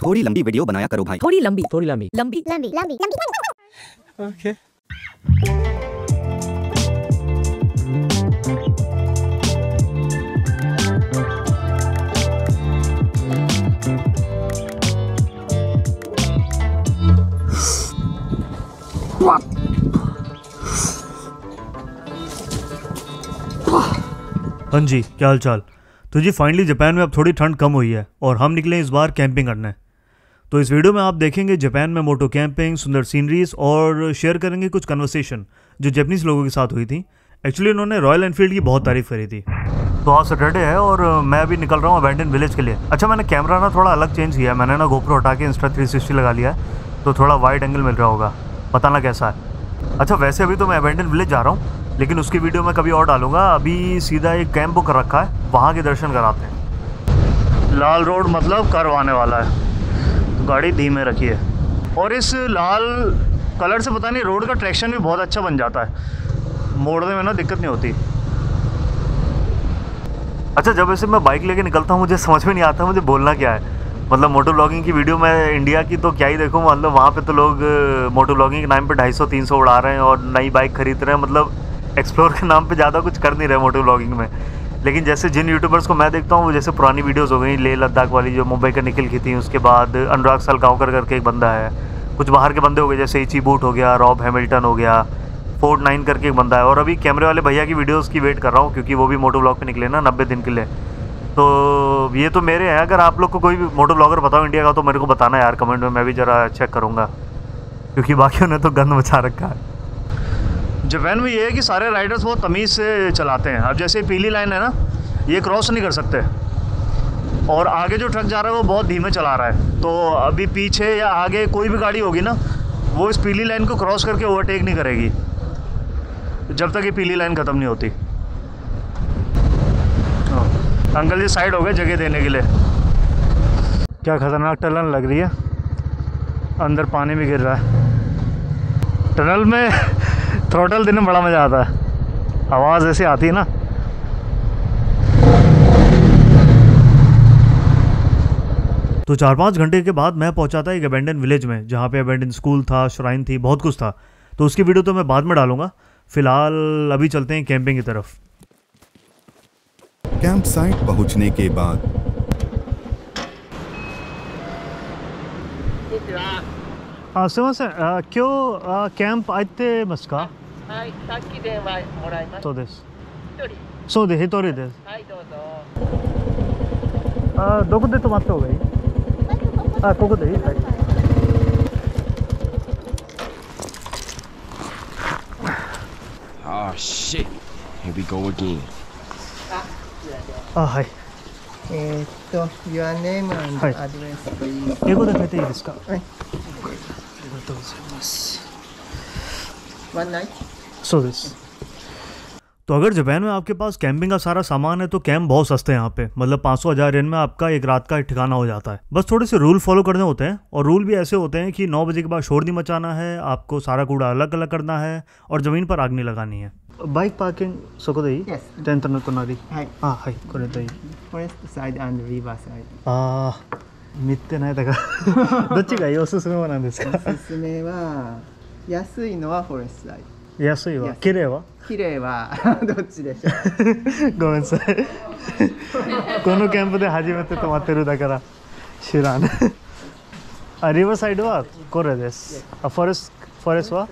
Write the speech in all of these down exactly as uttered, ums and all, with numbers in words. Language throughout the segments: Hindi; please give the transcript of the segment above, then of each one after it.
थोड़ी लंबी वीडियो बनाया करो भाई। थोड़ी लंबी थोड़ी लंबी लंबी लंबी लंबी लंबी। ओके। हाँ जी, क्या हाल चाल। तो जी फाइनली जापान में अब थोड़ी ठंड कम हुई है और हम निकले इस बार कैंपिंग करने। तो इस वीडियो में आप देखेंगे जापान में मोटो कैंपिंग, सुंदर सीनरीज और शेयर करेंगे कुछ कन्वर्सेशन जो जापानीज लोगों के साथ हुई थी। एक्चुअली उन्होंने रॉयल एनफील्ड की बहुत तारीफ करी थी। तो आज सैटरडे है और मैं अभी निकल रहा हूँ अबैंडन विलेज के लिए। अच्छा, मैंने कैमरा ना थोड़ा अलग चेंज किया है। मैंने ना गोप्रो हटा के इंस्टा थ्री सिक्सटी लगा लिया है, तो थोड़ा वाइड एंगल मिल रहा होगा, पता ना कैसा है। अच्छा, वैसे अभी तो मैं अबैंडन विलेज जा रहा हूँ, लेकिन उसकी वीडियो मैं कभी और डालूंगा। अभी सीधा एक कैंप बुक कर रखा है, वहाँ के दर्शन कराते हैं। लाल रोड मतलब कर्व आने वाला है, तो गाड़ी धीमे रखी है। और इस लाल कलर से पता नहीं रोड का ट्रैक्शन भी बहुत अच्छा बन जाता है, मोड़ने में ना दिक्कत नहीं होती। अच्छा, जब वैसे मैं बाइक लेके निकलता हूँ मुझे समझ में नहीं आता मुझे बोलना क्या है। मतलब मोटो ब्लॉगिंग की वीडियो मैं इंडिया की तो क्या ही देखूँ, मतलब वहाँ पे तो लोग मोटो ब्लॉगिंग के नाम पे ढाई सौ तीन सौ उड़ा रहे हैं और नई बाइक खरीद रहे हैं। मतलब एक्सप्लोर के नाम पे ज़्यादा कुछ कर नहीं रहे मोटो ब्लॉगिंग में। लेकिन जैसे जिन यूट्यूबर्स को मैं देखता हूँ वो जैसे पुरानी वीडियोस हो गई, लेह लद्दाख वाली जो मुंबई का निकल की थी, उसके बाद अनुराग सलगांवकर करके एक बंदा है, कुछ बाहर के बंदे हो गए जैसे इची बूट हो गया, रॉब हैमिल्टन हो गया, फोर्ट नाइन करके एक बंदा है। और अभी कैमरे वाले भैया की वीडियोज़ की वेट कर रहा हूँ क्योंकि वो भी मोटो ब्लॉग पे निकले ना नब्बे दिन के लिए। तो ये तो मेरे हैं। अगर आप लोग को कोई भी मोटो ब्लॉगर बताओ इंडिया का तो मेरे को बताना यार कमेंट में, मैं भी ज़रा चेक करूँगा क्योंकि बाकियों ने तो गंद मचा रखा है। जापान में ये है कि सारे राइडर्स बहुत तमीज़ से चलाते हैं। अब जैसे पीली लाइन है ना, ये क्रॉस नहीं कर सकते और आगे जो ट्रक जा रहा है वो बहुत धीमे चला रहा है। तो अभी पीछे या आगे कोई भी गाड़ी होगी ना, वो इस पीली लाइन को क्रॉस करके ओवरटेक नहीं करेगी जब तक ये पीली लाइन ख़त्म नहीं होती। अंकल जी साइड हो गए जगह देने के लिए। क्या खतरनाक टनल लग रही है, अंदर पानी भी गिर रहा है। टनल में थ्रोटल देने में बड़ा मज़ा आता है, आवाज़ ऐसी आती है ना। तो चार पाँच घंटे के बाद मैं पहुंचा था एक अबैंडन विलेज में, जहाँ पे अबैंडन स्कूल था, श्राइन थी, बहुत कुछ था। तो उसकी वीडियो तो मैं बाद में डालूंगा। फिलहाल अभी चलते हैं कैंपिंग की तरफ। कैंप साइट पहुंचने के बाद हाँ सुमिमासेन, क्यों कैंप आते मस का? はい、さっき電話もらいました。 そうです。 一人。 そうです、一人です。 はい、どうぞ。 あ、どこで泊まった方がいい？あ、ここでいい？はい。 Oh shit. Here we go again. あ、はい。 えーっと、Your name and はい address please。 英語で書いていいですか？ はい。 ありがとうございます。 One night。 そうです。तो अगर जापान में आपके पास कैंपिंग का सारा सामान है तो कैंप बहुत सस्ते हैं यहाँ पे। मतलब पाँच सौ हज़ार येन में आपका एक रात का ठिकाना हो जाता है। बस थोड़े से रूल फॉलो करने होते हैं और रूल भी ऐसे होते हैं कि नौ बजे के बाद शोर नहीं मचाना है, आपको सारा कूड़ा अलग अलग करना है और ज़मीन पर आग नहीं लगानी है। बाइक पार्किंग सको दे ही? Yes。 टेंटの隣。 はい。 あ、はい、これでいい。 Forest side and river side。 ああ、見てないだからどっちがいいおすすめは何ですか？ おすすめは、安いのはフォレストサイ安いわ。 安い綺麗は？ ド。綺麗はどっちでしょう？ ごめんなさいこのキャンプで初めて泊まってるだから知らんあ、リバーサイドはこれです。あ、フォレスト、フォレストは？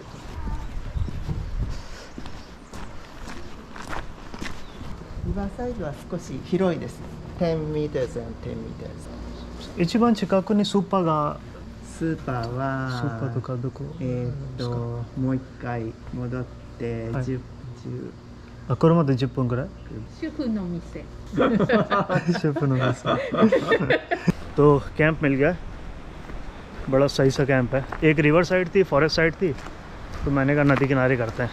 リバーサイドは少し広いです。ten meters and ten meters。 一番近くにスーパーが、 スーパーはスーパーとかどこ？ えーっともう一回戻ってはいじゅう、 あ、これまでじゅっぷんぐらい主婦の店 शेफの店तो कैंप मिल गया, बड़ा सही सा कैंप है। एक रिवर साइड थी, फॉरेस्ट साइड थी, तो मैंने कहा नदी किनारे करते हैं।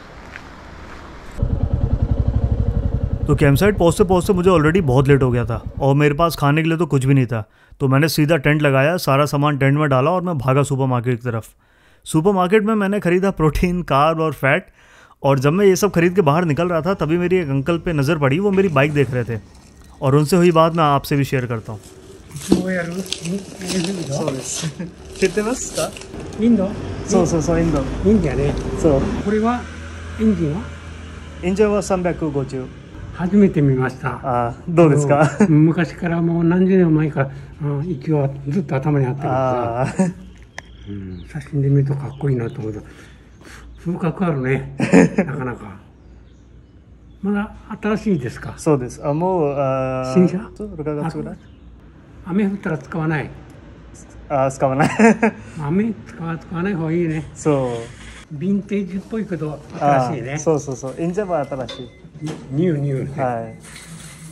तो कैंप साइट पहुँचते पहुँचते मुझे ऑलरेडी बहुत लेट हो गया था और मेरे पास खाने के लिए तो कुछ भी नहीं था। तो मैंने सीधा टेंट लगाया, सारा सामान टेंट में डाला और मैं भागा सुपरमार्केट की तरफ। सुपरमार्केट में मैंने ख़रीदा प्रोटीन, कार्ब और फैट। और जब मैं ये सब खरीद के बाहर निकल रहा था तभी मेरी एक अंकल पे नज़र पड़ी, वो मेरी बाइक देख रहे थे और उनसे हुई बात मैं आपसे भी शेयर करता हूँ। もうやる？ そうです。知ってますか？ インド？ そうそうそう、インド。 インドやね。 そう。 これはエンジンは？ エンジンはさんびゃくごじゅう。 初めて見ました。 ああ、どうですか？ 昔からもう何十年前から、うん、息はずっと頭にあったからさ、うん、写真で見るとかっこいいなと思うと風格あるね。なかなか。まだ新しいですか？ そうです。あ、もう、あ新車？雨降ったら使わない。 あ、使わない。 雨使わ使わない方がいいね。 そう。 ヴィンテージっぽいけど新しいね。 そうそうそう。エンジンは新しい。 ニューニュー、ね。 はい。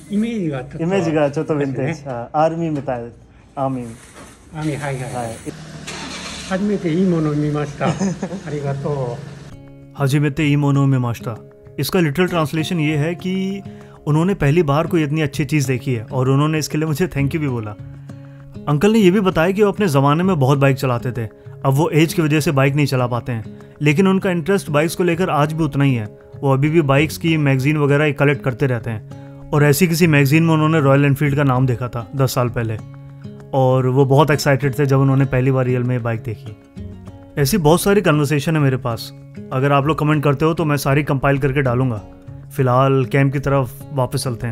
イメージがちょっと。 イメージがちょっとヴィンテージ。ね、アーミーみたい。アーミー。 アーミー、はいはい。 はい。 初めていいものを見ました。ありがとう。初めていいものを見ました。इसका लिटरल ट्रांसलेशन ये है कि उन्होंने पहली बार कोई इतनी अच्छी चीज़ देखी है और उन्होंने इसके लिए मुझे थैंक यू भी बोला। अंकल ने ये भी बताया कि वो अपने ज़माने में बहुत बाइक चलाते थे, अब वो एज की वजह से बाइक नहीं चला पाते हैं, लेकिन उनका इंटरेस्ट बाइक्स को लेकर आज भी उतना ही है। वो अभी भी बाइक्स की मैगज़ीन वगैरह कलेक्ट करते रहते हैं और ऐसी किसी मैगज़ीन में उन्होंने रॉयल एनफील्ड का नाम देखा था दस साल पहले और वो बहुत एक्साइटेड थे जब उन्होंने पहली बार रियल में बाइक देखी। ऐसी बहुत सारी कन्वर्सेशन है मेरे पास, अगर आप लोग कमेंट करते हो तो मैं सारी कंपाइल करके डालूंगा। फ़िलहाल कैंप की तरफ वापस चलते हैं।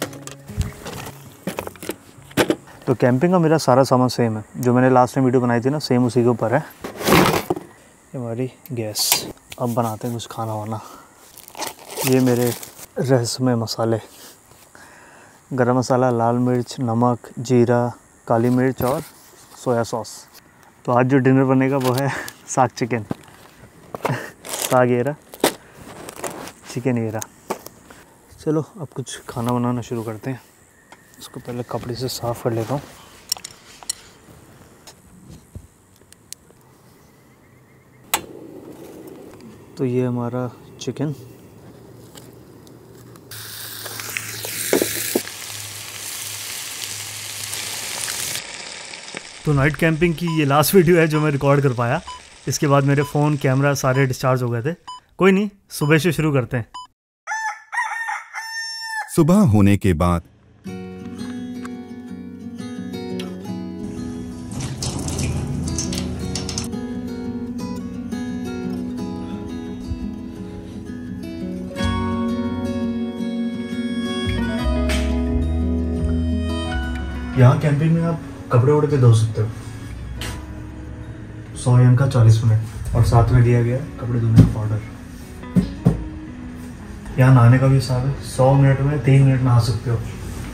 तो कैंपिंग का मेरा सारा सामान सेम है, जो मैंने लास्ट टाइम वीडियो बनाई थी ना, सेम उसी के ऊपर है। ये हमारी गैस। अब बनाते हैं कुछ खाना वाना। ये मेरे रहस्यमय मसाले, गरम मसाला, लाल मिर्च, नमक, जीरा, काली मिर्च और सोया सॉस। तो आज जो डिनर बनेगा वो है साग चिकन। साग ये रहा, चिकन ये रहा। चलो अब कुछ खाना बनाना शुरू करते हैं। इसको पहले कपड़े से साफ़ कर लेता हूँ। तो ये हमारा चिकन, तो नाइट कैंपिंग की ये लास्ट वीडियो है जो मैं रिकॉर्ड कर पाया। इसके बाद मेरे फ़ोन, कैमरा सारे डिस्चार्ज हो गए थे। कोई नहीं, सुबह से शुरू करते हैं। सुबह होने के बाद यहाँ कैंपिंग में आप कपड़े उड़ के धो सकते हो। सौ एम का चालीस मिनट और साथ में दिया गया कपड़े धोने का पाउडर। यहाँ नहाने का भी हिसाब है, सौ मिनट में तीन मिनट नहा सकते हो।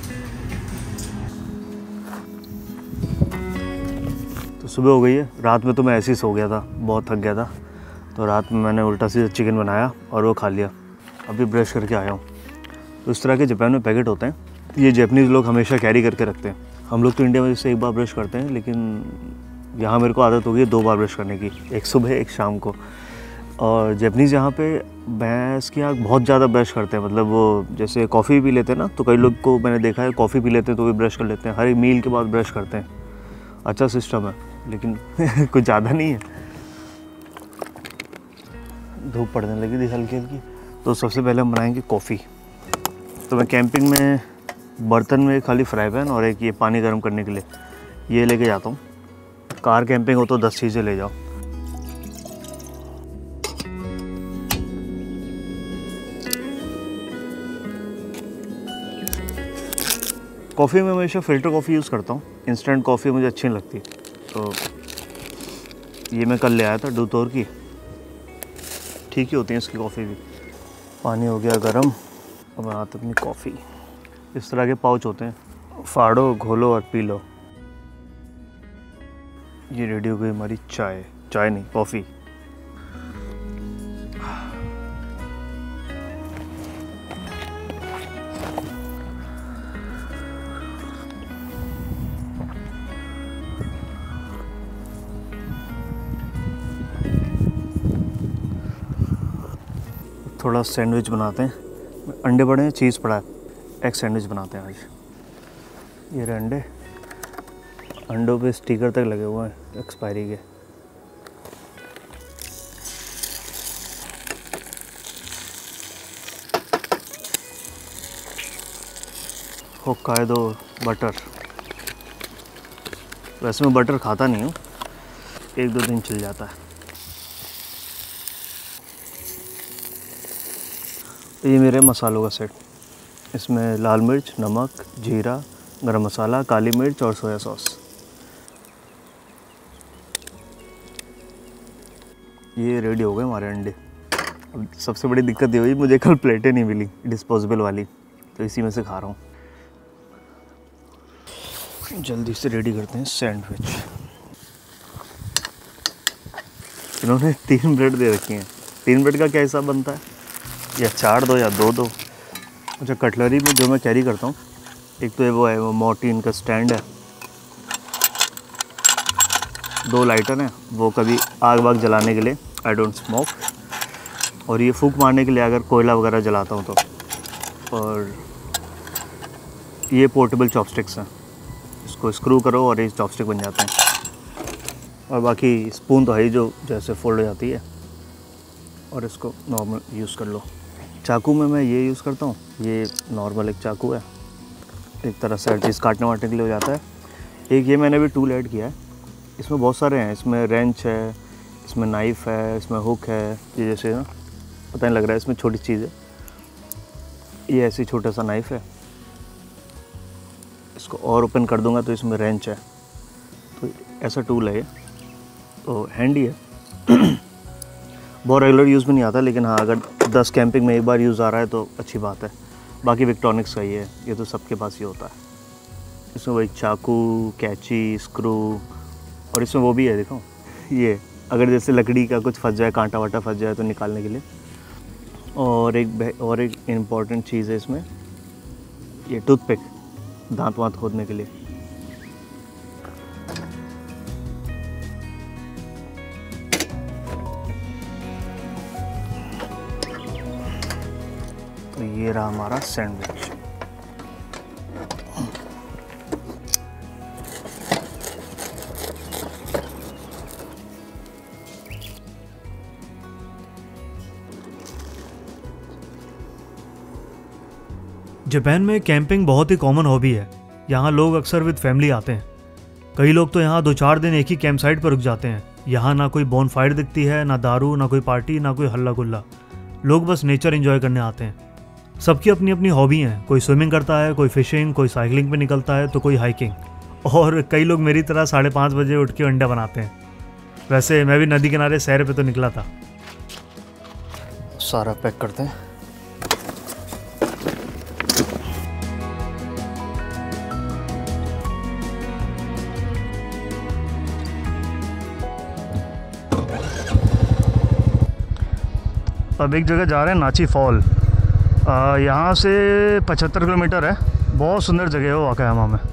तो सुबह हो गई है। रात में तो मैं ऐसे ही सो गया था, बहुत थक गया था, तो रात में मैंने उल्टा सीधा चिकन बनाया और वो खा लिया। अभी ब्रश करके आया हूँ। तो इस तरह के जापान में पैकेट होते हैं, ये जापानीज़ लोग हमेशा कैरी करके रखते हैं। हम लोग तो इंडिया में जैसे एक बार ब्रश करते हैं, लेकिन यहाँ मेरे को आदत हो गई है दो बार ब्रश करने की, एक सुबह एक शाम को। और जापानीज़ यहाँ पे भैंस की आँख बहुत ज़्यादा ब्रश करते हैं। मतलब वो जैसे कॉफ़ी पी लेते हैं ना, तो कई लोग को मैंने देखा है कॉफ़ी पी लेते हैं तो भी ब्रश कर लेते हैं, हर एक मील के बाद ब्रश करते हैं। अच्छा सिस्टम है, लेकिन कुछ ज़्यादा नहीं है। धूप पड़ने लगी थी हल्की हल्की। तो सबसे पहले हम बनाएंगे कॉफ़ी। तो मैं कैंपिंग में बर्तन में खाली फ्राई पैन और एक ये पानी गर्म करने के लिए ये लेके जाता हूँ। कार कैंपिंग हो तो दस चीज़ें ले जाओ। कॉफ़ी में हमेशा फ़िल्टर कॉफ़ी यूज़ करता हूँ, इंस्टेंट कॉफ़ी मुझे अच्छी नहीं लगती। तो ये मैं कल ले आया था डूतोर की, ठीक ही होती है इसकी कॉफ़ी भी। पानी हो गया गर्म, अब मैं आता अपनी कॉफ़ी। इस तरह के पाउच होते हैं, फाड़ो, घोलो और पी लो। ये रेडी हो गई हमारी चाय, चाय नहीं कॉफ़ी। थोड़ा सैंडविच बनाते हैं। अंडे पड़े हैं, चीज़ पड़ा है, एग सैंडविच बनाते हैं आज। ये रहे अंडे, अंडों पे स्टिकर तक लगे हुए हैं एक्सपायरी के। होक्काइडो बटर, वैसे मैं बटर खाता नहीं हूँ, एक दो दिन चल जाता है। तो ये मेरे मसालों का सेट, इसमें लाल मिर्च, नमक, जीरा, गरम मसाला, काली मिर्च और सोया सॉस। ये रेडी हो गए हमारे अंडे। अब सबसे बड़ी दिक्कत ये हुई, मुझे कल प्लेटें नहीं मिली डिस्पोजेबल वाली, तो इसी में से खा रहा हूँ। जल्दी से रेडी करते हैं सैंडविच। इन्होंने तीन ब्रेड दे रखी हैं। तीन ब्रेड का क्या हिसाब बनता है, या चार दो या दो दो। अच्छा, कटलरी में जो मैं कैरी करता हूँ, एक तो वो है वो मोर्टीन का स्टैंड है, दो लाइटर हैं, वो कभी आग वाग जलाने के लिए, आई डोंट स्मोक, और ये फूंक मारने के लिए अगर कोयला वगैरह जलाता हूँ तो। और ये पोर्टेबल चॉपस्टिक्स हैं, इसको स्क्रू करो और ये चॉपस्टिक बन जाते हैं। और बाकी स्पून तो है ही जो जैसे फोल्ड हो जाती है, और इसको नॉर्मल यूज़ कर लो। चाकू में मैं ये यूज़ करता हूँ, ये नॉर्मल एक चाकू है, एक तरह से हर चीज़ काटने वाटने के लिए हो जाता है। एक ये मैंने भी टूल ऐड किया है, इसमें बहुत सारे हैं, इसमें रेंच है, इसमें नाइफ़ है, इसमें हुक है, ये जैसे ना पता नहीं लग रहा है इसमें छोटी चीज़ है, ये ऐसी छोटा सा नाइफ़ है, इसको और ओपन कर दूंगा तो इसमें रेंच है। तो ऐसा टूल है ये, तो हैंडी है। बहुत रेगुलर यूज़ में नहीं आता, लेकिन हाँ अगर दस कैंपिंग में एक बार यूज़ आ रहा है तो अच्छी बात है। बाकी विक्ट्रॉनिक्स का ही है, ये तो सबके पास ही होता है। इसमें वही चाकू, कैंची, स्क्रू, और इसमें वो भी है, देखो ये अगर जैसे लकड़ी का कुछ फंस जाए, कांटा वाटा फंस जाए तो निकालने के लिए। और एक और एक इम्पॉर्टेंट चीज़ है इसमें, ये टूथपिक, दांत वांत खोदने के लिए। तो ये रहा हमारा सैंडविच। जापान में कैंपिंग बहुत ही कॉमन हॉबी है। यहाँ लोग अक्सर विद फैमिली आते हैं। कई लोग तो यहाँ दो चार दिन एक ही कैंप साइट पर रुक जाते हैं। यहाँ ना कोई बॉन फायर दिखती है, ना दारू, ना कोई पार्टी, ना कोई हल्ला गुल्ला। लोग बस नेचर एंजॉय करने आते हैं। सबकी अपनी अपनी हॉबी हैं। कोई स्विमिंग करता है, कोई फिशिंग, कोई साइकिलिंग पे निकलता है, तो कोई हाइकिंग। और कई लोग मेरी तरह साढ़े पाँच बजे उठ के अंडा बनाते हैं। वैसे मैं भी नदी किनारे सैर पे तो निकला था। सारा पैक करते हैं। अब एक जगह जा रहे हैं, नाची फॉल। यहाँ से पचहत्तर किलोमीटर है। बहुत सुंदर जगह है वो वाकायामा में।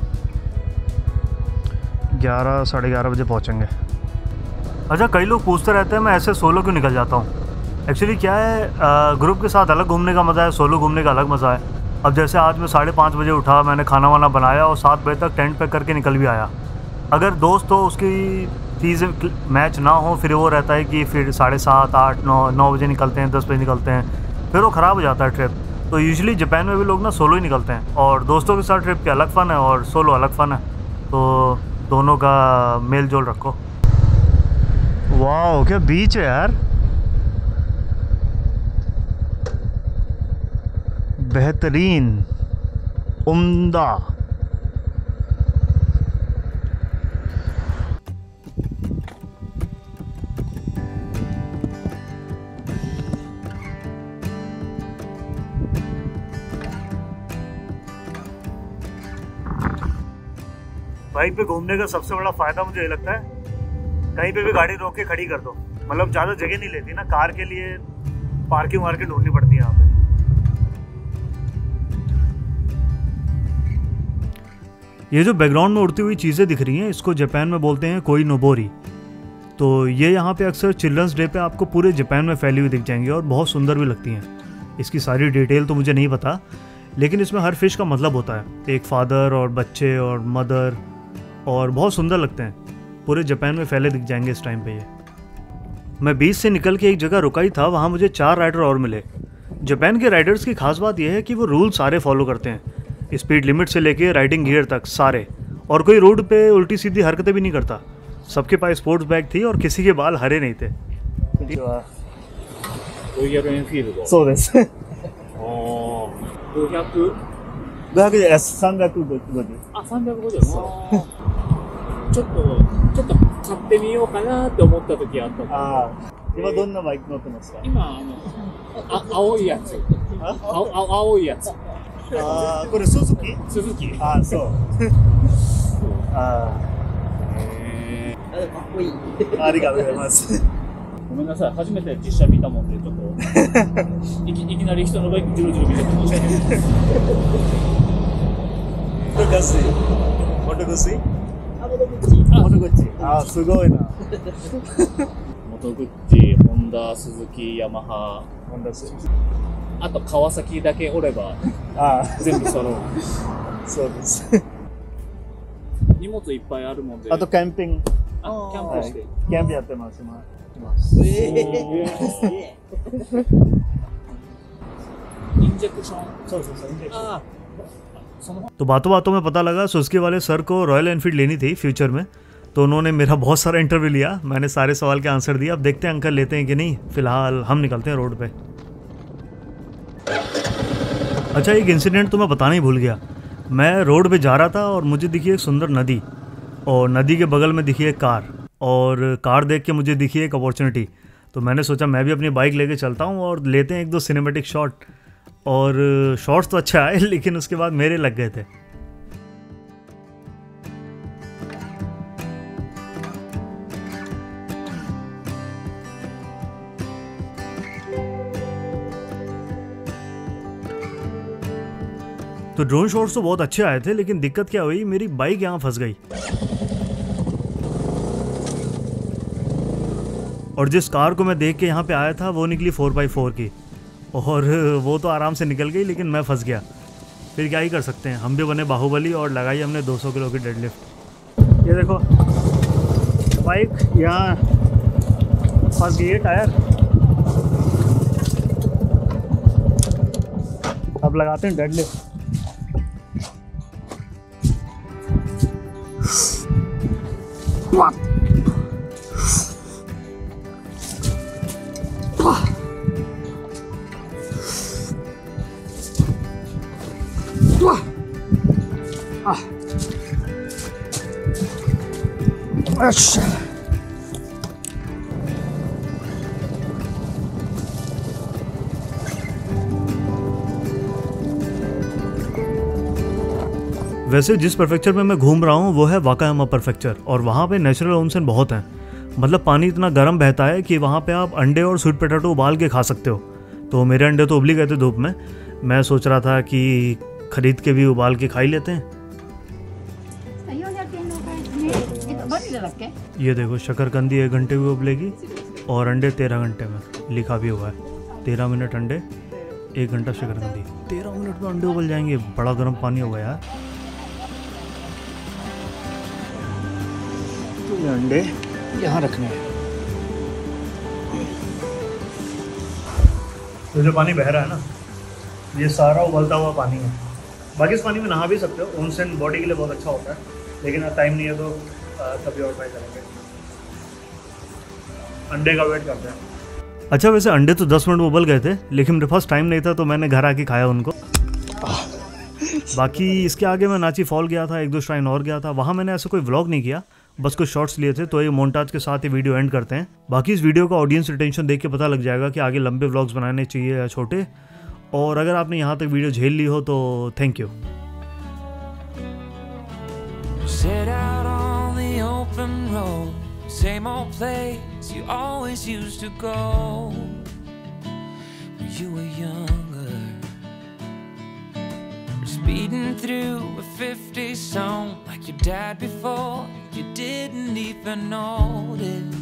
ग्यारह साढ़े ग्यारह बजे पहुँचेंगे। अच्छा, कई लोग पूछते रहते हैं मैं ऐसे सोलो क्यों निकल जाता हूँ। एक्चुअली क्या है, ग्रुप के साथ अलग घूमने का मज़ा है, सोलो घूमने का अलग मज़ा है। अब जैसे आज मैं साढ़े पाँच बजे उठा, मैंने खाना वाना बनाया और सात बजे तक टेंट पैक करके निकल भी आया। अगर दोस्त हो, उसकी चीज़ें मैच ना हो, फिर वो रहता है कि फिर साढ़े सात आठ नौ नौ बजे निकलते हैं, दस बजे निकलते हैं, फिर वो ख़राब हो जाता है ट्रिप। तो यूजुअली जापान में भी लोग ना सोलो ही निकलते हैं, और दोस्तों के साथ ट्रिप के अलग फ़न है और सोलो अलग फ़न है। तो दोनों का मेल जोल रखो। वाह, क्या बीच है यार, बेहतरीन, उम्दा। बाइक पे घूमने का सबसे बड़ा फायदा मुझे ये लगता है, कहीं पे भी गाड़ी रोक के खड़ी कर दो। मतलब ज़्यादा जगह नहीं लेती ना कार के लिए, पार्किंग वार्किंग ढूंढनी पड़ती है यहाँ पे। ये जो बैकग्राउंड में उड़ती हुई चीज़ें दिख रही हैं, इसको जापान में बोलते हैं कोई नोबोरी। तो ये यहाँ पे अक्सर चिल्ड्रंस डे पे आपको पूरे जापान में फैली हुई दिख जाएंगी और बहुत सुंदर भी लगती हैं। इसकी सारी डिटेल तो मुझे नहीं पता, लेकिन इसमें हर फिश का मतलब होता है, एक फादर और बच्चे और मदर, और बहुत सुंदर लगते हैं। पूरे जापान में फैले दिख जाएंगे इस टाइम पे ये। मैं बीच से निकल के एक जगह रुका ही था, वहाँ मुझे चार राइडर और मिले। जापान के राइडर्स की खास बात यह है कि वो रूल सारे फॉलो करते हैं, स्पीड लिमिट से लेके राइडिंग गियर तक सारे। और कोई रोड पे उल्टी सीधी हरकतें भी नहीं करता। सबके पास स्पोर्ट्स बैग थी और किसी के बाल हरे नहीं थे। ロイヤルエンフィールド。 そうです。 ああ。ごひゃく？ ごひゃくです。さんびゃくごじゅう。 あ、さんびゃくごじゅう。あーちょっと、ちょっと買ってみようかなって思った時あった。 ああ。今どんなバイク乗ってますか？ 今、あの、あ、青いやつ。あ、青、青青いやつ。 ああ、これスズキ？ 鈴木。 ああ、そう。あへかっこいい。 あ、ありがとうございます。 ごめんなさい、初めて実写見たもんで、ちょっといき、いきなり人のバイクジロジロ見ちゃって申し訳ないです。 モトグッチ。モトグッチ？ あ、モトグッチ。 モトグッチ。ああ、すごいな。 モトグッチ、ホンダ、鈴木、ヤマハ、 ホンダス。 あと川崎だけおればああ、 全部揃う。 そうです。 荷物いっぱいあるもんで。 あとキャンピング。 あ、キャンプして。 キャンプやってます。今。 ええ。 インジェクション。 そうそうそう、インジェクション。 ああ。その तो बातों बातों में पता लगा सुजुकी वाले सर को रॉयल एनफील्ड लेनी थी फ्यूचर में, तो उन्होंने मेरा बहुत सारा इंटरव्यू लिया। मैंने सारे सवाल के आंसर दिया। अब देखते हैं अंकल लेते हैं कि नहीं। फिलहाल हम निकलते हैं रोड पे। अच्छा, एक इंसिडेंट तो मैं बताना ही भूल गया। मैं रोड पे जा रहा था और मुझे दिखी एक सुंदर नदी, और नदी के बगल में दिखी एक कार, और कार देख के मुझे दिखी एक अपॉर्चुनिटी। तो मैंने सोचा मैं भी अपनी बाइक लेके चलता हूँ और लेते हैं एक दो सिनेमेटिक शॉट। और शॉट्स तो अच्छा आए, लेकिन उसके बाद मेरे लग गए थे। तो ड्रोन शॉट्स तो बहुत अच्छे आए थे, लेकिन दिक्कत क्या हुई, मेरी बाइक यहाँ फंस गई। और जिस कार को मैं देख के यहाँ पे आया था वो निकली फोर बाई फोर की, और वो तो आराम से निकल गई, लेकिन मैं फंस गया। फिर क्या ही कर सकते हैं, हम भी बने बाहुबली और लगाई हमने दो सौ किलो की डेडलिफ्ट। ये देखो बाइक यहाँ फंस गई है टायर। अब लगाते हैं डेडलिफ्ट। अच्छा, वैसे जिस प्रेफेक्चर में मैं घूम रहा हूँ वो है वाकायामा प्रेफेक्चर, और वहाँ पे नेचुरल ओनसेन बहुत हैं। मतलब पानी इतना गर्म बहता है कि वहाँ पे आप अंडे और स्वीट पोटैटो उबाल के खा सकते हो। तो मेरे अंडे तो उबली गए थे धूप में। मैं सोच रहा था कि खरीद के भी उबाल के खा ही लेते हैं। ये देखो शकरकंदी एक घंटे में उबलेगी और अंडे तेरह घंटे में, लिखा भी हुआ है। तेरह मिनट अंडे, एक घंटा शकरकंदी। तेरह मिनट में अंडे उबल जाएंगे। बड़ा गर्म पानी होगा यार। तो ये अंडे यहाँ रखने हैं। तो जो पानी बह रहा है ना, ये सारा उबलता हुआ पानी है। बाकी इस पानी में नहा भी सकते हो, ओनसेन बॉडी के लिए बहुत अच्छा होता है, लेकिन अब टाइम नहीं है तो तभी और ट्राई करेंगे। अंडे का वेट करते हैं। अच्छा, वैसे अंडे तो दस मिनट में उबल गए थे, लेकिन मेरे पास टाइम नहीं था तो मैंने घर आके खाया उनको। बाकी इसके आगे मैं नाची फॉल गया था, एक दो श्राइन और गया था। वहाँ मैंने ऐसा कोई व्लॉग नहीं किया, बस कुछ शॉर्ट्स लिए थे। तो ये मोन्टाज के साथ ही वीडियो एंड करते हैं। बाकी इस वीडियो का ऑडियंस रिटेंशन देख के पता लग जाएगा कि आगे लंबे व्लॉग्स बनाने चाहिए या छोटे। और अगर आपने यहाँ तक वीडियो झेल ली हो तो thank you. Open road, same old place you always used to go when you were younger. Speeding through a fifty song like your dad before you didn't even notice.